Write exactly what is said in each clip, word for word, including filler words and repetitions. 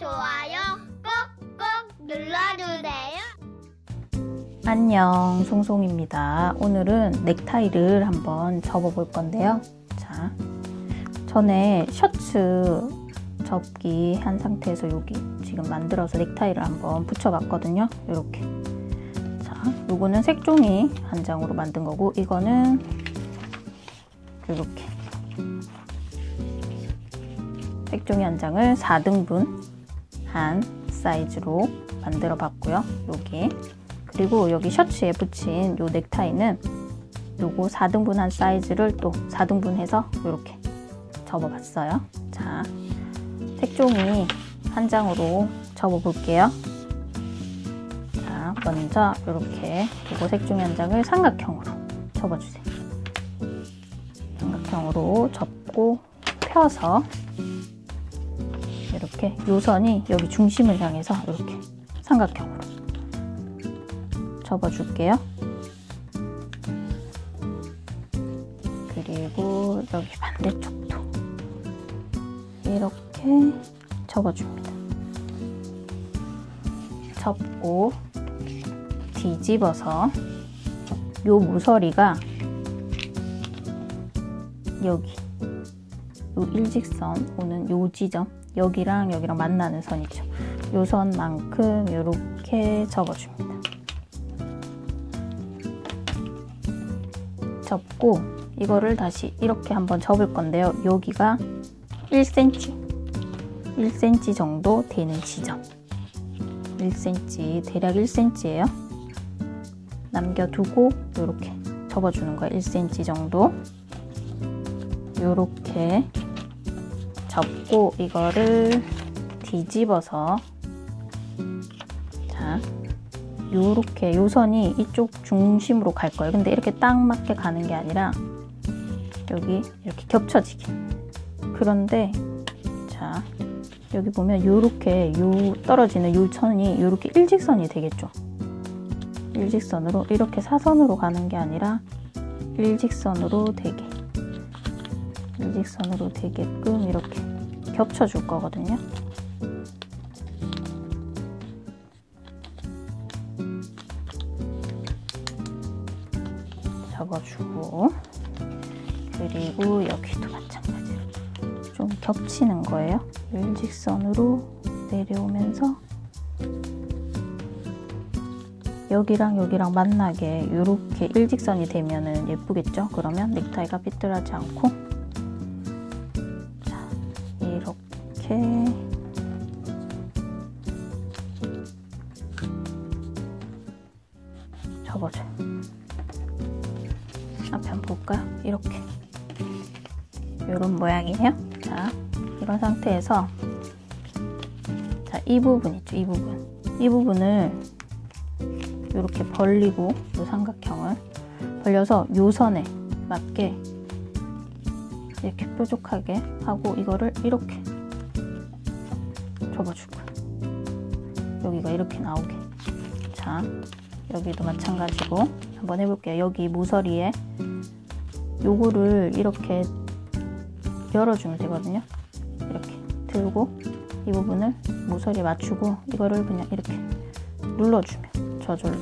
좋아요 꾹꾹 눌러주세요. 안녕, 송송입니다. 오늘은 넥타이를 한번 접어볼 건데요. 자, 전에 셔츠 접기 한 상태에서 여기 지금 만들어서 넥타이를 한번 붙여봤거든요. 이렇게. 자, 요거는 색종이 한 장으로 만든 거고, 이거는 이렇게 색종이 한 장을 사 등분 한 사이즈로 만들어 봤고요. 여기. 그리고 여기 셔츠에 붙인 요 넥타이는 요거 사 등분 한 사이즈를 또 사 등분해서 이렇게 접어봤어요. 자, 색종이 한 장으로 접어볼게요. 자, 먼저 이렇게 요거 색종이 한 장을 삼각형으로 접어주세요. 삼각형으로 접고 펴서 이렇게 요선이 여기 중심을 향해서 이렇게 삼각형으로 접어줄게요. 그리고 여기 반대쪽도 이렇게 접어줍니다. 접고 뒤집어서 요 모서리가 여기 요 일직선 오는 요 지점 여기랑 여기랑 만나는 선이죠. 요 선만큼 이렇게 접어줍니다. 접고 이거를 다시 이렇게 한번 접을 건데요. 여기가 일 센티미터 일 센티미터 정도 되는 지점 일 센티미터 대략 일 센티미터예요. 남겨두고 이렇게 접어주는 거예요. 일 센티미터 정도 이렇게 접고 이거를 뒤집어서 자 요렇게 요 선이 이쪽 중심으로 갈 거예요. 근데 이렇게 딱 맞게 가는 게 아니라 여기 이렇게 겹쳐지게. 그런데 자 여기 보면 요렇게 요 떨어지는 요 선이 요렇게 일직선이 되겠죠. 일직선으로 이렇게 사선으로 가는 게 아니라 일직선으로 되게 일직선으로 되게끔 이렇게 겹쳐줄 거거든요. 접어주고 그리고 여기도 마찬가지로 좀 겹치는 거예요. 일직선으로 내려오면서 여기랑 여기랑 만나게 이렇게 일직선이 되면은 예쁘겠죠? 그러면 넥타이가 삐뚤하지 않고 자 이렇게 접어줘요. 앞에 한번 볼까요? 이렇게 이런 모양이에요. 자, 이런 상태에서 자, 이 부분 있죠? 이 부분 이 부분을 이렇게 벌리고 이 삼각형을 벌려서 요 선에 맞게 이렇게 뾰족하게 하고 이거를 이렇게 접어줄 거예요. 여기가 이렇게 나오게. 자, 여기도 마찬가지로 한번 해볼게요. 여기 모서리에 요거를 이렇게 열어주면 되거든요. 이렇게 들고 이 부분을 모서리에 맞추고 이거를 그냥 이렇게 눌러주면 저절로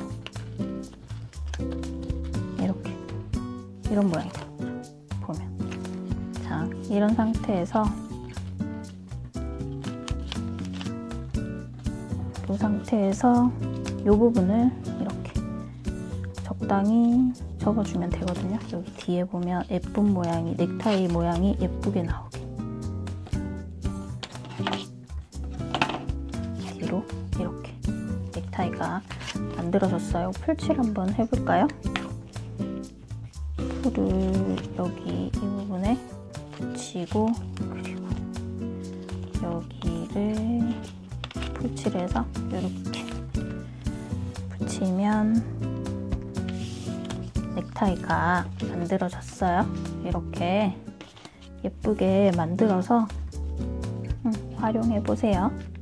이렇게 이런 모양이 되죠. 보면 자 이런 상태에서 이 상태에서 이 부분을 이렇게 적당히 접어주면 되거든요. 여기 뒤에 보면 예쁜 모양이 넥타이 모양이 예쁘게 나오게 뒤로 이렇게 넥타이가 만들어졌어요. 풀칠 한번 해볼까요? 풀을 여기 이 부분에 붙이고 그리고 여기를 풀칠해서 이렇게 붙이면 넥타이가 만들어졌어요. 이렇게 예쁘게 만들어서 음, 활용해 보세요.